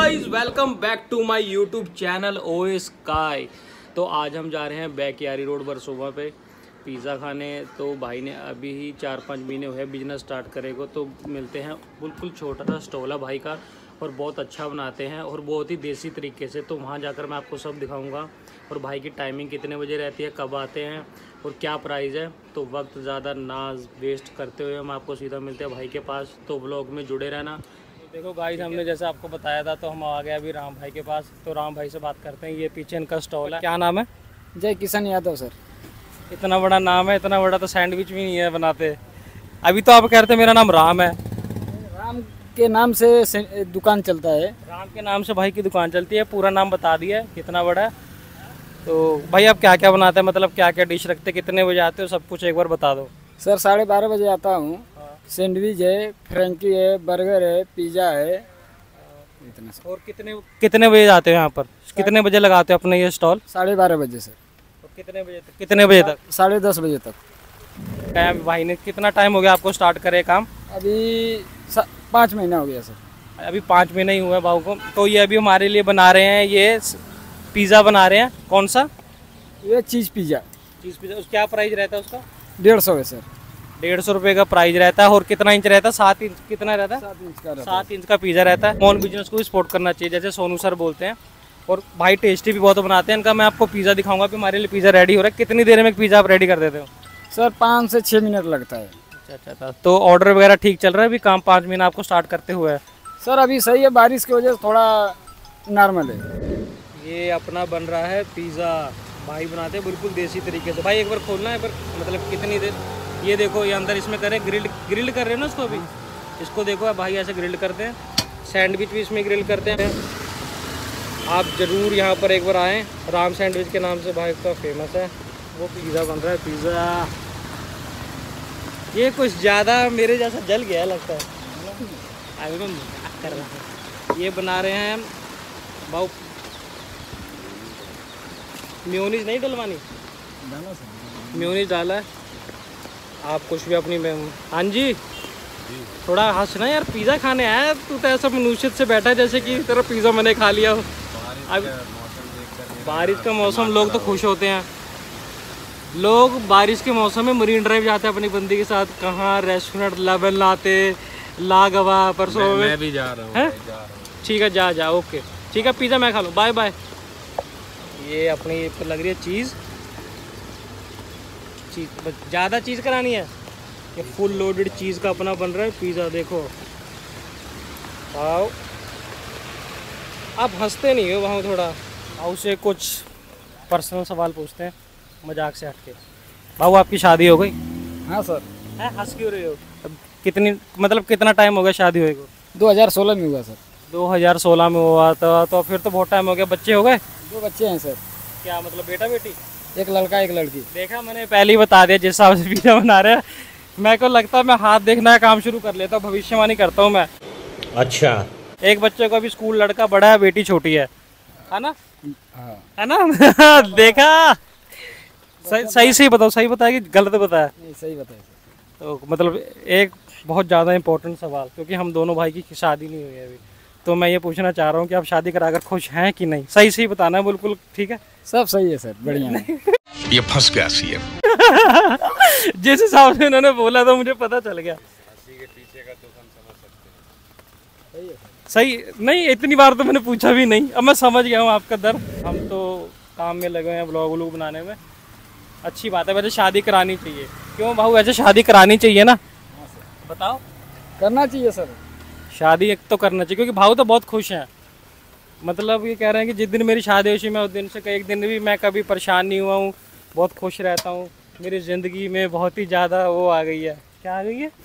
Guys, welcome back to my YouTube channel OS Sky. तो आज हम जा रहे हैं बैकयारी रोड वर्सोवा पे पिज़्ज़ा खाने। तो भाई ने अभी ही 4-5 महीने हुए बिजनेस स्टार्ट करेगा, तो मिलते हैं। बिल्कुल छोटा सा स्टॉल है भाई का और बहुत अच्छा बनाते हैं और बहुत ही देसी तरीके से। तो वहाँ जाकर मैं आपको सब दिखाऊंगा और भाई की टाइमिंग कितने बजे रहती है, कब आते हैं और क्या प्राइस है। तो वक्त ज़्यादा ना वेस्ट करते हुए हम आपको सीधा मिलते हैं भाई के पास। तो व्लॉग में जुड़े रहना। देखो गाइस, हमने जैसे आपको बताया था तो हम आ गए अभी राम भाई के पास। तो राम भाई से बात करते हैं। ये पीछे इनका स्टॉल है। क्या नाम है? जय किशन यादव सर। इतना बड़ा नाम है, इतना बड़ा तो सैंडविच भी नहीं है बनाते। अभी तो आप कह रहे थे मेरा नाम राम है। राम के नाम से दुकान चलता है। राम के नाम से भाई की दुकान चलती है। पूरा नाम बता दिया है कितना बड़ा है। तो भाई आप क्या क्या बनाते हैं, मतलब क्या क्या डिश रखते हैं, कितने बजे आते हो, सब कुछ एक बार बता दो। सर 12:30 बजे आता हूँ। सैंडविच है, फ्रेंकी है, बर्गर है, पिज़्ज़ा है, इतना सर। और कितने बजे आते हो यहाँ पर? कितने बजे लगाते हो अपने ये स्टॉल? 12:30 बजे सर। और कितने बजे तक? 10:30 बजे तक। भाई ने कितना टाइम हो गया आपको स्टार्ट करे काम? अभी 5 महीना हो गया सर। अभी 5 महीना ही हुआ है भाव को। तो ये अभी हमारे लिए बना रहे हैं, ये पिज़्ज़ा बना रहे हैं। कौन सा? ये चीज़ पिज़्ज़ा। क्या प्राइस रहता है उसका? 150 है सर। 150 रुपये का प्राइस रहता है। और कितना इंच रहता है? 7 इंच। कितना रहता है? 7 इंच का रहता है। 7 इंच का पिज़्ज़ा रहता है। स्मॉल बिजनेस को भी सपोर्ट करना चाहिए, जैसे सोनू सर बोलते हैं। और भाई टेस्टी भी बहुत बनाते हैं। इनका मैं आपको पिज़्ज़ा दिखाऊंगा कि हमारे लिए पिज़्ज़ा रेडी हो रहा है। कितनी देर में पिज़्ज़ा आप रेडी कर देते हो? सर 5 से 6 मिनट लगता है। अच्छा। तो ऑर्डर वगैरह ठीक चल रहा है? अभी काम 5 महीना आपको स्टार्ट करते हुए? सर अभी सही है, बारिश की वजह से थोड़ा नॉर्मल है। ये अपना बन रहा है पिज़्ज़ा। भाई बनाते हैं बिल्कुल देसी तरीके से। भाई एक बार खोलना है, पर मतलब कितनी देर? ये देखो, ये अंदर इसमें करें ग्रिल्ड कर रहे हैं ना इसको। अभी इसको देखो भाई ऐसे ग्रिल्ड करते हैं। सैंडविच भी इसमें ग्रिल करते हैं। आप ज़रूर यहाँ पर एक बार आएँ। राम सैंडविच के नाम से भाई का फेमस है। वो पिज़्ज़ा बन रहा है। पिज़्ज़ा ये कुछ ज़्यादा मेरे जैसा जल गया लगता है। अभी मैं मजाक कर रहा हूँ। ये बना रहे हैं भाव। मेयोनीज नहीं डलवानी? मेयोनीज डाला है। आप कुछ भी अपनी हाँ जी, थोड़ा हंसना यार। पिज़्ज़ा खाने आया तू तो ऐसा मनुष्यत से बैठा है जैसे कि तेरा पिज़्ज़ा मैंने खा लिया हो। अब बारिश का मौसम, लोग तो खुश होते हैं। लोग बारिश के मौसम में मरीन ड्राइव जाते हैं अपनी बंदी के साथ। कहाँ रेस्टोरेंट लेवल लाते लागवा परसों में। मैं भी जा रहा हूँ। ठीक है, जा ओके। ठीक है, पिज़्ज़ा मैं खा लूँ। Bye bye. ये अपनी लग रही है चीज़ ज़्यादा चीज़ करानी है। ये फुल लोडेड चीज़ का अपना बन रहा है पिज़्ज़ा। देखो आओ, आप हंसते नहीं हो वहाँ थोड़ा। आओ से कुछ पर्सनल सवाल पूछते हैं मजाक से हटके। बाबू आपकी शादी हो गई? हाँ सर। है, हंस क्यों रहे हो? कितना टाइम हो गया शादी हुए को? 2016 में हुआ सर। 2016 में हुआ था, तो फिर तो बहुत टाइम हो गया। बच्चे हो गए? 2 बच्चे हैं सर। क्या मतलब बेटा बेटी? एक लड़का एक लड़की। देखा, मैंने पहले ही बता दिया जिस हिसाब से पिज़्ज़ा बना रहे हैं। मेरे को लगता है मैं हाथ देखना का काम शुरू कर लेता हूँ। भविष्यवाणी करता हूँ मैं। अच्छा, एक बच्चे को अभी स्कूल, लड़का बड़ा है, बेटी छोटी है ना? हाँ। है ना? देखा, सही बताओ। सही बताया कि गलत बताया? सही बताया सर। तो मतलब एक बहुत ज़्यादा इंपॉर्टेंट सवाल, क्योंकि हम दोनों भाई की शादी नहीं हुई है अभी, तो मैं ये पूछना चाह रहा हूँ कि आप शादी कराकर खुश हैं कि नहीं? सही बताना है बिल्कुल। ठीक है, सब सही है सर, बढ़िया है। ये फंस गया सीएम। जिस हिसाब से उन्होंने बोला था मुझे पता चल गया। सही नहीं, इतनी बार तो मैंने पूछा भी नहीं। अब मैं समझ गया हूँ आपका दर्द। हम तो काम में लगे हैं, व्लॉग व्लॉग बनाने में। अच्छी बात है, वैसे शादी करानी चाहिए। क्यों भाऊ, वैसे शादी करानी चाहिए ना? बताओ। करना चाहिए सर। शादी एक तो करना चाहिए, क्योंकि भाऊ तो बहुत खुश हैं। मतलब ये कह रहे हैं कि जिस दिन मेरी शादी हुई मैं उस दिन से एक दिन भी मैं कभी परेशान नहीं हुआ हूँ, बहुत खुश रहता हूँ। मेरी ज़िंदगी में बहुत ही ज़्यादा वो आ गई है। क्या आ गई है?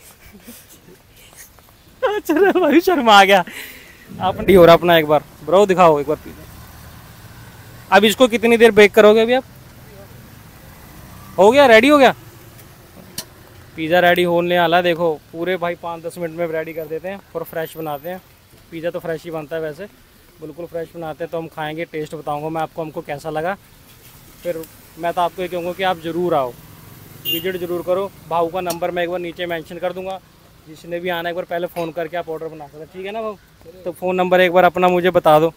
चलो भाई, शर्मा आ गया। आप नहीं हो रहा अपना, एक बार ब्रो दिखाओ एक बार पिज़्ज़ा। अब इसको कितनी देर बेक करोगे अभी आप? हो गया, रेडी हो गया पिज़्ज़ा? रेडी होने वाला है। देखो पूरे भाई 5-10 मिनट में रेडी कर देते हैं और फ्रेश बनाते हैं। पिज़्ज़ा तो फ्रेश ही बनता है वैसे, बिल्कुल फ्रेश बनाते हैं। तो हम खाएंगे, टेस्ट बताऊंगा मैं आपको हमको कैसा लगा। फिर मैं तो आपको ये कहूँगा कि आप ज़रूर आओ, विजिट ज़रूर करो। भाऊ का नंबर मैं एक बार नीचे मेंशन कर दूंगा। जिसने भी आना एक बार पहले फ़ोन करके आप ऑर्डर बना सकते हैं, ठीक है ना भाऊ? तो फ़ोन नंबर एक बार अपना मुझे बता दो।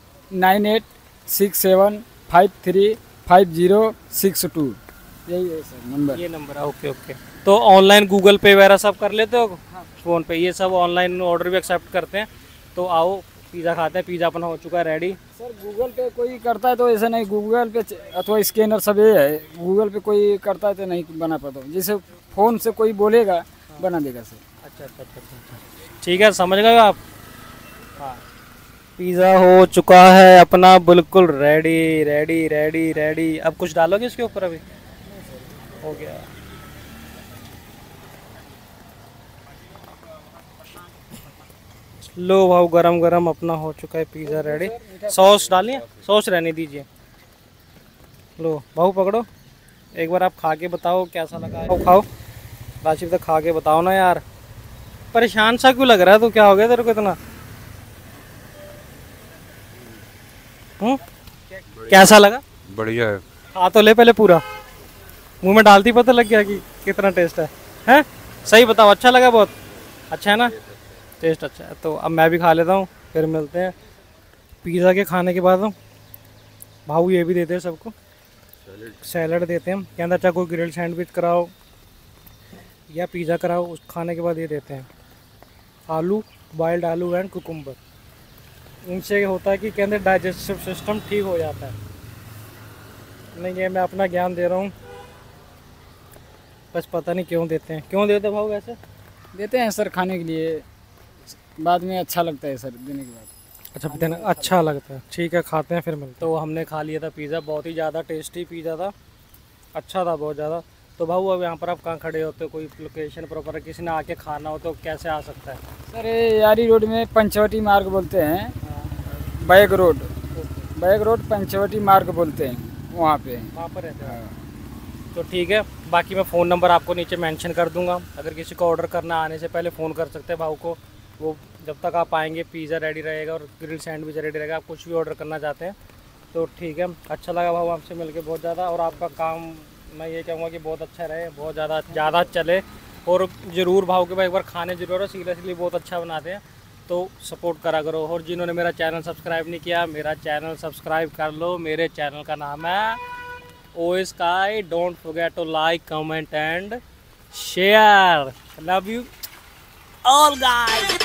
9867505062, यही है सर नंबर। ये नंबर है, ओके ओके। तो ऑनलाइन गूगल पे वगैरह सब कर लेते हो? फ़ोन पे ये सब ऑनलाइन ऑर्डर भी एक्सेप्ट करते हैं। तो आओ पिज़्ज़ा खाते हैं। पिज़्ज़ा अपना हो चुका है रेडी। सर गूगल पे कोई करता है तो ऐसा नहीं, गूगल पे अथवा स्कैनर सब ये है, गूगल पे कोई करता है तो नहीं बना पाता हूँ, जैसे फ़ोन से कोई बोलेगा बना देगा सर। अच्छा अच्छा अच्छा अच्छा, ठीक है, समझ गए आप? हाँ, पिज़्ज़ा हो चुका है अपना बिल्कुल रेडी रेडी रेडी रेडी। अब कुछ डालोगे इसके ऊपर? अभी हो गया। लो भाव गरम गरम अपना हो चुका है पिज़्ज़ा रेडी। सॉस डालिए? सॉस रहने दीजिए। लो भाव पकड़ो, एक बार आप खा के बताओ कैसा लगा है। खाओ राशिद, तो खा के बताओ ना यार। परेशान सा क्यों लग रहा है? तो क्या हो गया तेरे को इतना? कैसा लगा? बढ़िया है। खा तो ले पहले पूरा, मुंह में डालती पता लग गया कि कितना टेस्ट है। हैं? सही बताओ, अच्छा लगा? बहुत अच्छा है ना? टेस्ट अच्छा है। तो अब मैं भी खा लेता हूँ, फिर मिलते हैं। पिज़्ज़ा के खाने के बाद भाऊ ये भी देते हैं सबको, सैलड देते हैं। के अंदर चाहे कोई ग्रिल्ड सैंडविच कराओ या पिज़्ज़ा कराओ, उस खाने के बाद ये देते हैं आलू, बॉइल्ड आलू एंड कुकुम्बर। इनसे होता है कि के अंदर डाइजेस्टिव सिस्टम ठीक हो जाता है। नहीं, ये मैं अपना ज्ञान दे रहा हूँ, बस पता नहीं क्यों देते हैं। क्यों देते भाऊ? वैसे देते हैं सर खाने के लिए, बाद में अच्छा लगता है सर देने के बाद। अच्छा, देना अच्छा लगता है, ठीक है, खाते हैं फिर मिलते हैं। तो हमने खा लिया था पिज़्ज़ा, बहुत ही ज़्यादा टेस्टी पिज़्ज़ा था, अच्छा था बहुत ज़्यादा। तो भाऊ अब यहाँ पर आप कहाँ खड़े होते हो? कोई लोकेशन प्रॉपर, किसी ने आके खाना हो तो कैसे आ सकता है? सर ये यारी रोड में पंचवटी मार्ग बोलते हैं, बैग रोड पंचवटी मार्ग बोलते हैं, वहाँ पे वहाँ पर रहते हैं। तो ठीक है, बाकी मैं फ़ोन नंबर आपको नीचे मेंशन कर दूंगा। अगर किसी को ऑर्डर करना आने से पहले फ़ोन कर सकते हैं भाऊ को। वो जब तक आप आएंगे पिज़्ज़ा रेडी रहेगा और ग्रिल सैंडविच रेडी रहेगा। आप कुछ भी ऑर्डर करना चाहते हैं तो ठीक है। अच्छा लगा भाऊ आपसे मिलके बहुत ज़्यादा, और आपका काम मैं ये कहूँगा कि बहुत अच्छा रहे, बहुत ज़्यादा चले। और ज़रूर भाऊ के भाई एक बार खाने जरूर हो, सीरियसली बहुत अच्छा बनाते हैं, तो सपोर्ट करा करो। और जिन्होंने मेरा चैनल सब्सक्राइब नहीं किया, मेरा चैनल सब्सक्राइब कर लो। मेरे चैनल का नाम है OS Sky। Don't forget to like, comment and share. Love you all guys.